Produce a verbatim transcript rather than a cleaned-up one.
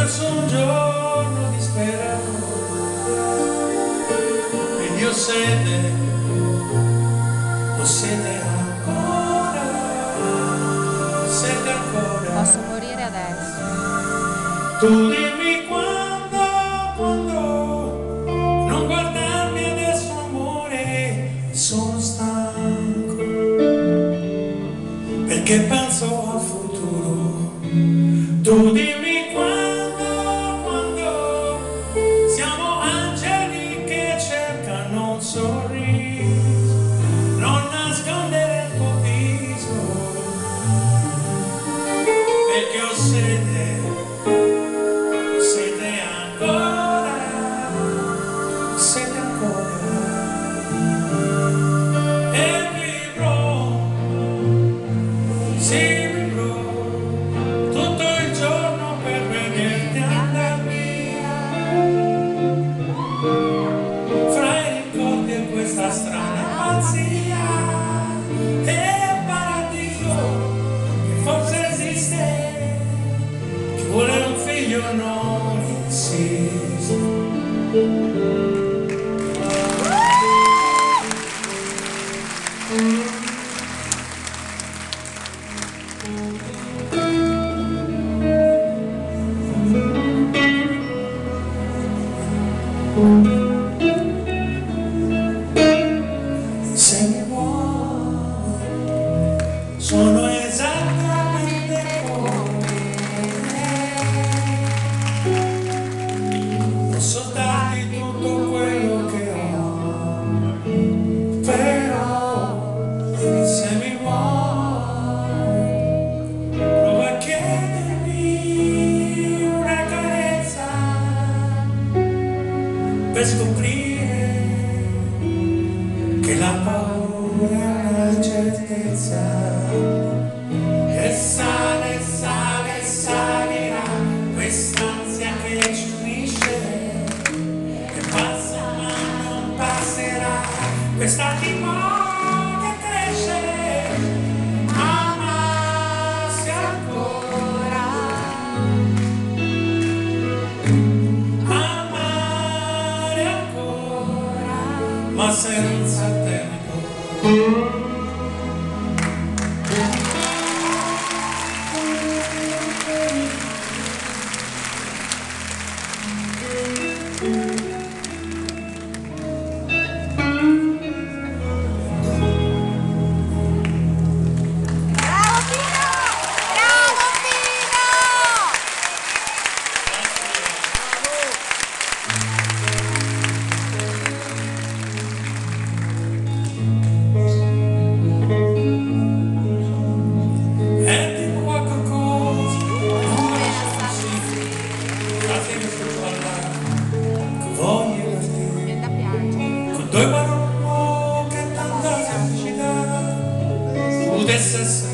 perso un giorno disperato ed io sete, ho sete ancora, sete ancora. Posso morire adesso. Tu dimmi quando, quando, non guardarmi adesso amore, sono stanco, perché penso al futuro. Tu dimmi quando, quando, siamo angeli che cercano un sorriso, non nascondere il tuo viso, perché ho sete, ho sete ancora, sete ancora, e vivrò, sì, questa strana pazzia è un paradiso che forse esiste, che vuole un figlio non insiste. Se mi vuoi, sono esattamente come te. Posso darti tutto quello che ho, però se mi vuoi, prova a chiedermi una carezza per scoprire che la paura è la certezza, e sale, sale, salirà quest'ansia che ci unisce, che passa ma non passerà, questa timore che cresce, amarsi ancora, amare ancora, ma senza tempo. Due parole che tanta felicità potesse essere